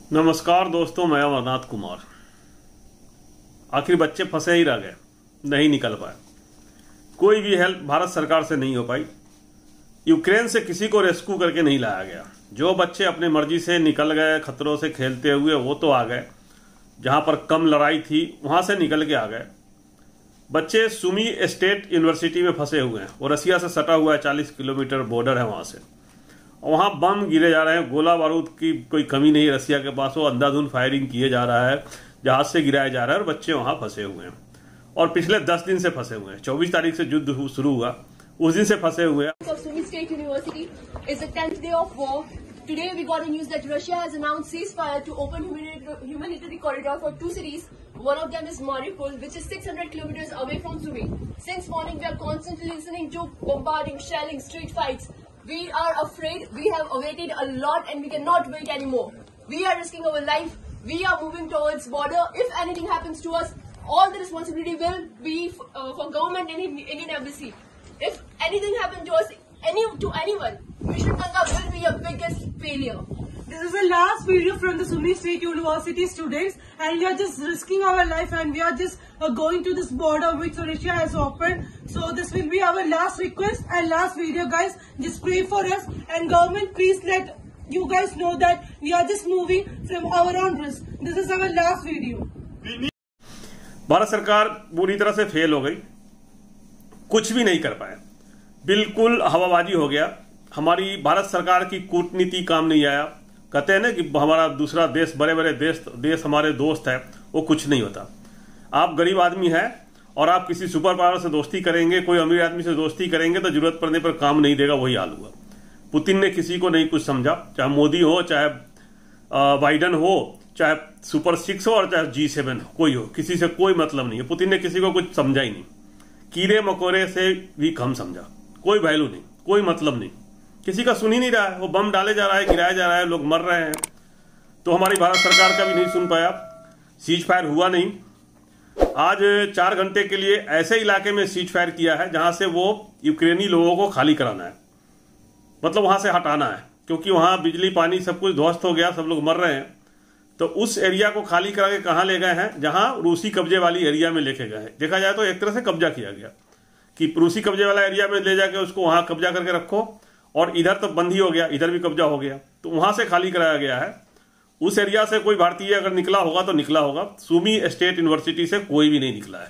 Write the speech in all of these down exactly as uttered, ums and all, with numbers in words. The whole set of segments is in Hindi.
नमस्कार दोस्तों, मैं अमरनाथ कुमार। आखिर बच्चे फंसे ही रह गए, नहीं निकल पाए। कोई भी हेल्प भारत सरकार से नहीं हो पाई। यूक्रेन से किसी को रेस्क्यू करके नहीं लाया गया। जो बच्चे अपनी मर्जी से निकल गए, खतरों से खेलते हुए, वो तो आ गए। जहां पर कम लड़ाई थी वहां से निकल के आ गए। बच्चे सुमी स्टेट यूनिवर्सिटी में फंसे हुए हैं। वो रसिया से सटा हुआ है, चालीस किलोमीटर बॉर्डर है वहां से। वहां बम गिरे जा रहे हैं, गोला बारूद की कोई कमी नहीं है रसिया के पास। वो अंधाधुंध फायरिंग किए जा रहा है, जहाज से गिराया जा रहा है और बच्चे वहां फंसे हुए हैं। और पिछले दस दिन से फंसे हुए हैं। चौबीस तारीख से युद्ध शुरू हुआ, उस दिन से फंसे हुए हैं। Sumy State University is the tenth day of war. Today we got a news that Russia has announced ceasefire to open humanitarian corridor for two cities. One of them is Mariupol, which is six hundred kilometers away from Sumy. Since morning we are constantly listening to bombarding, shelling, street fights. We are afraid. We have awaited a lot and we cannot wait anymore. We are risking our life. We are moving towards border. If anything happens to us, all the responsibility will be uh, for government and Indian embassy. If anything happens to us, any to anyone, Mission Ganga will be a biggest failure. This is the last video from the Sumy State University students, and we are just risking our life, and we are just uh, going to this border which Russia has opened. So this will be our last request and last video, guys. Just pray for us, and government, please let you guys know that we are just moving from our own risk. This is our last video. Bharat सरकार पूरी तरह से फेल हो गई, कुछ भी नहीं कर पाए, बिल्कुल हवाबाजी हो गया। हमारी भारत सरकार की कूटनीति काम नहीं आया। कहते हैं ना कि हमारा दूसरा देश, बड़े बड़े देश देश हमारे दोस्त है, वो कुछ नहीं होता। आप गरीब आदमी है और आप किसी सुपर पावर से दोस्ती करेंगे, कोई अमीर आदमी से दोस्ती करेंगे तो जरूरत पड़ने पर काम नहीं देगा। वही हाल हुआ। पुतिन ने किसी को नहीं कुछ समझा, चाहे मोदी हो, चाहे बाइडन हो, चाहे सुपर सिक्स हो और चाहे जी सेवन हो, कोई हो, किसी से कोई मतलब नहीं है। पुतिन ने किसी को कुछ समझा ही नहीं। कीड़े मकोड़े से भी कम समझा। कोई वैल्यू नहीं, कोई मतलब नहीं, किसी का सुन ही नहीं रहा है। वो बम डाले जा रहा है, गिराया जा रहा है, लोग मर रहे हैं। तो हमारी भारत सरकार का भी नहीं सुन पाया। सीज फायर हुआ नहीं। आज चार घंटे के लिए ऐसे इलाके में सीज फायर किया है जहां से वो यूक्रेनी लोगों को खाली कराना है, मतलब वहां से हटाना है, क्योंकि वहां बिजली पानी सब कुछ ध्वस्त हो गया, सब लोग मर रहे हैं। तो उस एरिया को खाली करा के कहां ले गए हैं? जहां रूसी कब्जे वाली एरिया में लेके गए हैं। देखा जाए तो एक तरह से कब्जा किया गया कि रूसी कब्जे वाला एरिया में ले जाके उसको वहां कब्जा करके रखो, और इधर तो बंद ही हो गया, इधर भी कब्जा हो गया, तो वहां से खाली कराया गया है। उस एरिया से कोई भारतीय अगर निकला होगा तो निकला होगा। सुमी स्टेट यूनिवर्सिटी से कोई भी नहीं निकला है।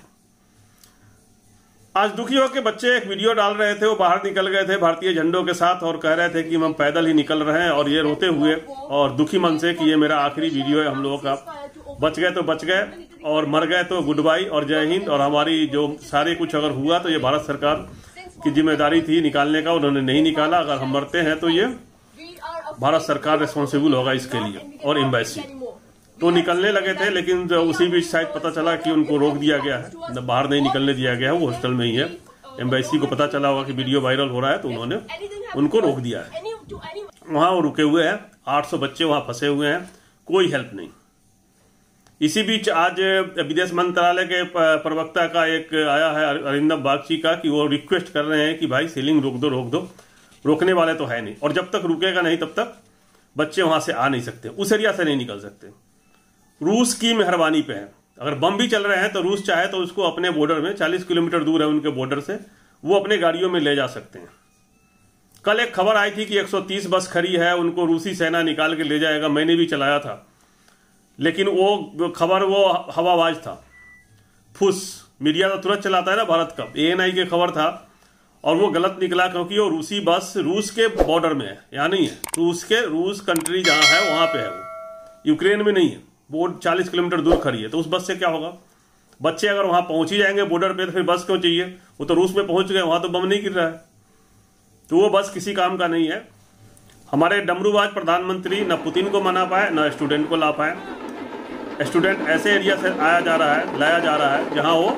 आज दुखी होकर बच्चे एक वीडियो डाल रहे थे, वो बाहर निकल गए थे भारतीय झंडों के साथ और कह रहे थे कि हम पैदल ही निकल रहे हैं, और ये रोते हुए और दुखी मन से कि ये मेरा आखिरी वीडियो है हम लोगों का। बच गए तो बच गए, और मर गए तो गुड बाई और जय हिंद। और हमारी जो सारे कुछ अगर हुआ तो ये भारत सरकार की जिम्मेदारी थी निकालने का, उन्होंने नहीं निकाला। अगर हम मरते हैं तो ये भारत सरकार रिस्पॉन्सिबल होगा इसके लिए, और एम्बेसी तो निकलने लगे थे, लेकिन उसी बीच शायद पता चला कि उनको रोक दिया गया है, बाहर नहीं निकलने दिया गया है, वो हॉस्टल में ही है। एम्बेसी को पता चला होगा कि वीडियो वायरल हो रहा है, तो उन्होंने उनको रोक दिया है। वहां वो रुके हुए हैं, आठ सौ बच्चे वहां फंसे हुए हैं, कोई हेल्प नहीं। इसी बीच आज विदेश मंत्रालय के प्रवक्ता का एक आया है, अरिंदम बागची का, कि वो रिक्वेस्ट कर रहे हैं कि भाई सीलिंग रोक दो रोक दो। रोकने वाले तो है नहीं, और जब तक रुकेगा नहीं तब तक बच्चे वहां से आ नहीं सकते, उस एरिया से नहीं निकल सकते। रूस की मेहरबानी पे है। अगर बम भी चल रहे हैं तो रूस चाहे तो उसको अपने बॉर्डर में, चालीस किलोमीटर दूर है उनके बॉर्डर से, वो अपने गाड़ियों में ले जा सकते हैं। कल एक खबर आई थी कि एक सौ तीस बस खड़ी है, उनको रूसी सेना निकाल के ले जाएगा। मैंने भी चलाया था, लेकिन वो खबर वो हवाबाज था, फुस। मीडिया तो तुरंत चलाता है ना भारत का, ए एन आई की खबर था, और वो गलत निकला, क्योंकि वो रूसी बस रूस के बॉर्डर में है, यहाँ नहीं है। रूस के रूस कंट्री जहां है वहां पे है, वो यूक्रेन में नहीं है। वो चालीस किलोमीटर दूर खड़ी है, तो उस बस से क्या होगा? बच्चे अगर वहां पहुंच ही जाएंगे बॉर्डर पे तो फिर बस क्यों चाहिए? वो तो रूस में पहुंच गए, वहां तो बम नहीं गिर रहा है, तो वो बस किसी काम का नहीं है। हमारे डमरूबाज प्रधानमंत्री न पुतिन को मना पाए, न स्टूडेंट को ला पाए। स्टूडेंट ऐसे एरिया से आया जा रहा है, लाया जा रहा है जहां वो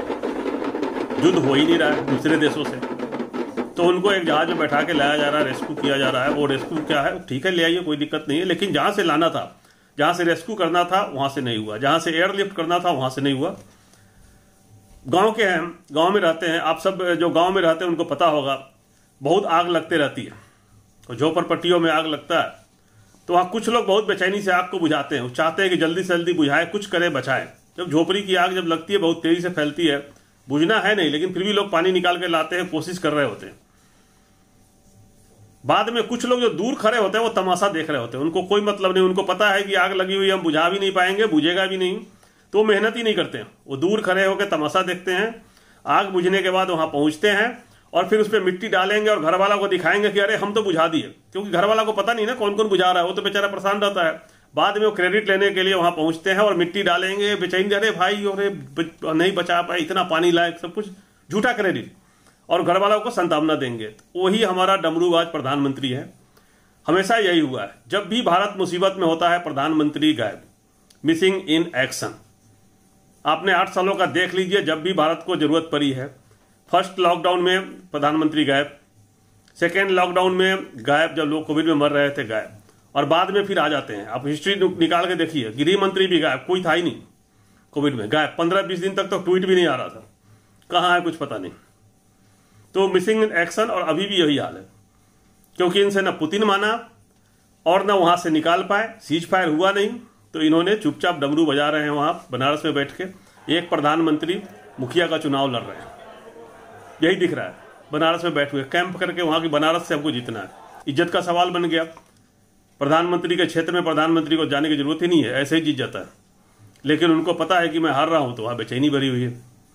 युद्ध हो ही नहीं रहा है दूसरे देशों से, तो उनको एक जहाज में बैठा के लाया जा रहा है, रेस्क्यू किया जा रहा है। वो रेस्क्यू क्या है, ठीक है ले आइए, कोई दिक्कत नहीं है, लेकिन जहां से लाना था, जहां से रेस्क्यू करना था वहां से नहीं हुआ, जहां से एयरलिफ्ट करना था वहां से नहीं हुआ। गांव के हैं, गांव में रहते हैं, आप सब जो गांव में रहते हैं उनको पता होगा, बहुत आग लगते रहती है, तो झोपड़पट्टियों में आग लगता है तो वहाँ कुछ लोग बहुत बेचैनी से आग को बुझाते हैं, चाहते हैं कि जल्दी से जल्दी बुझाए, कुछ करे, बचाए। जब झोपड़ी की आग जब लगती है बहुत तेजी से फैलती है, बुझना है नहीं, लेकिन फिर भी लोग पानी निकाल के लाते हैं, कोशिश कर रहे होते हैं। बाद में कुछ लोग जो दूर खड़े होते हैं वो तमाशा देख रहे होते हैं, उनको कोई मतलब नहीं, उनको पता है कि आग लगी हुई, हम बुझा भी नहीं पाएंगे, बुझेगा भी नहीं, तो मेहनत ही नहीं करते हैं। वो दूर खड़े होकर तमाशा देखते हैं। आग बुझने के बाद वहां पहुंचते हैं और फिर उस पर मिट्टी डालेंगे और घर वाला को दिखाएंगे कि अरे हम तो बुझा दिए, क्योंकि घर वाला को पता नहीं ना कौन कौन बुझा रहा है, वो तो बेचारा परेशान रहता है। बाद में वो क्रेडिट लेने के लिए वहां पहुंचते हैं और मिट्टी डालेंगे, बेचैनी, अरे भाई अरे नहीं बचा पाए, इतना पानी लाए, सब कुछ झूठा क्रेडिट, और घर वालों को सांत्वना देंगे। वही हमारा डमरूबाज प्रधानमंत्री है। हमेशा यही हुआ है, जब भी भारत मुसीबत में होता है प्रधानमंत्री गायब, मिसिंग इन एक्शन। आपने आठ सालों का देख लीजिए, जब भी भारत को जरूरत पड़ी है, फर्स्ट लॉकडाउन में प्रधानमंत्री गायब, सेकेंड लॉकडाउन में गायब, जब लोग कोविड में मर रहे थे गायब, और बाद में फिर आ जाते हैं। आप हिस्ट्री निकाल के देखिए, गृह मंत्री भी गायब, कोई था ही नहीं कोविड में, गायब। पंद्रह बीस दिन तक तो ट्वीट भी नहीं आ रहा था, कहाँ है कुछ पता नहीं। तो मिसिंग इन एक्शन, और अभी भी यही हाल है, क्योंकि इनसे न पुतिन माना और न वहां से निकाल पाए, सीज फायर हुआ नहीं, तो इन्होंने चुपचाप डमरू बजा रहे हैं वहां बनारस में बैठ के। एक प्रधानमंत्री मुखिया का चुनाव लड़ रहे हैं, यही दिख रहा है, बनारस में बैठे हुए कैंप करके, वहां की बनारस से हमको जीतना है। इज्जत का सवाल बन गया, प्रधानमंत्री के क्षेत्र में प्रधानमंत्री को जाने की जरूरत ही नहीं है, ऐसे ही जीत जाता है। लेकिन उनको पता है कि मैं हार रहा हूं, तो वहां बेचैनी भरी हुई है।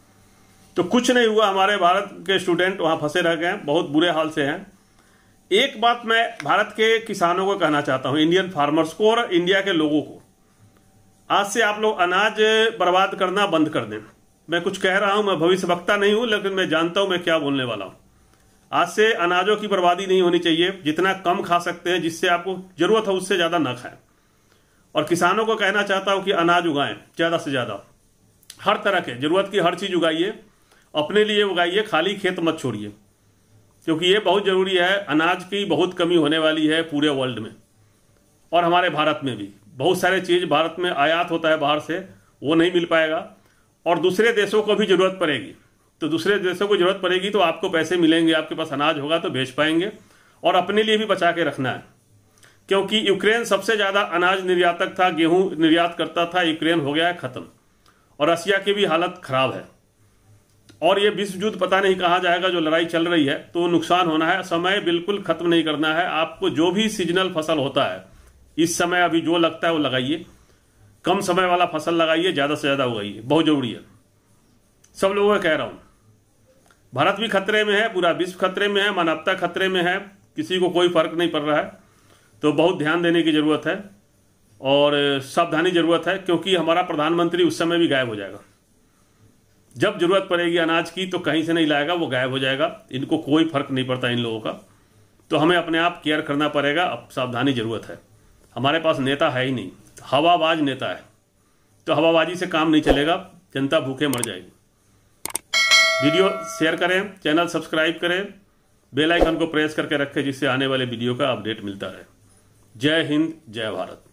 तो कुछ नहीं हुआ, हमारे भारत के स्टूडेंट वहां फंसे रह गए, बहुत बुरे हाल से हैं। एक बात मैं भारत के किसानों को कहना चाहता हूं, इंडियन फार्मर्स को और इंडिया के लोगों को, आज से आप लोग अनाज बर्बाद करना बंद कर दें। मैं कुछ कह रहा हूं, मैं भविष्य वक्ता नहीं हूं, लेकिन मैं जानता हूं मैं क्या बोलने वाला हूं। आज से अनाजों की बर्बादी नहीं होनी चाहिए, जितना कम खा सकते हैं, जिससे आपको जरूरत है उससे ज्यादा ना खाएं। और किसानों को कहना चाहता हूं कि अनाज उगाएं ज्यादा से ज्यादा, हर तरह के जरूरत की हर चीज उगाइए, अपने लिए उगाइए, खाली खेत मत छोड़िए, क्योंकि ये बहुत जरूरी है। अनाज की बहुत कमी होने वाली है पूरे वर्ल्ड में, और हमारे भारत में भी बहुत सारे चीज भारत में आयात होता है बाहर से, वो नहीं मिल पाएगा, और दूसरे देशों को भी जरूरत पड़ेगी। तो दूसरे देशों को जरूरत पड़ेगी तो आपको पैसे मिलेंगे, आपके पास अनाज होगा तो बेच पाएंगे, और अपने लिए भी बचा के रखना है। क्योंकि यूक्रेन सबसे ज्यादा अनाज निर्यातक था, गेहूं निर्यात करता था, यूक्रेन हो गया है खत्म, और रशिया की भी हालत खराब है। और ये विश्व युद्ध पता नहीं कहां जाएगा, जो लड़ाई चल रही है, तो नुकसान होना है। समय बिल्कुल खत्म नहीं करना है आपको। जो भी सीजनल फसल होता है इस समय अभी जो लगता है वो लगाइए, कम समय वाला फसल लगाइए, ज्यादा से ज्यादा उगाइए, बहुत जरूरी है। सब लोगों को कह रहा हूं, भारत भी खतरे में है, पूरा विश्व खतरे में है, मानवता खतरे में है, किसी को कोई फर्क नहीं पड़ रहा है। तो बहुत ध्यान देने की जरूरत है और सावधानी जरूरत है, क्योंकि हमारा प्रधानमंत्री उस समय भी गायब हो जाएगा। जब जरूरत पड़ेगी अनाज की तो कहीं से नहीं लाएगा, वो गायब हो जाएगा। इनको कोई फर्क नहीं पड़ता इन लोगों का। तो हमें अपने आप केयर करना पड़ेगा, अब सावधानी जरूरत है। हमारे पास नेता है ही नहीं, हवाबाज नेता है, तो हवाबाजी से काम नहीं चलेगा, जनता भूखे मर जाएगी। वीडियो शेयर करें, चैनल सब्सक्राइब करें, बेल आइकन को प्रेस करके रखें, जिससे आने वाले वीडियो का अपडेट मिलता रहे। जय हिंद, जय भारत।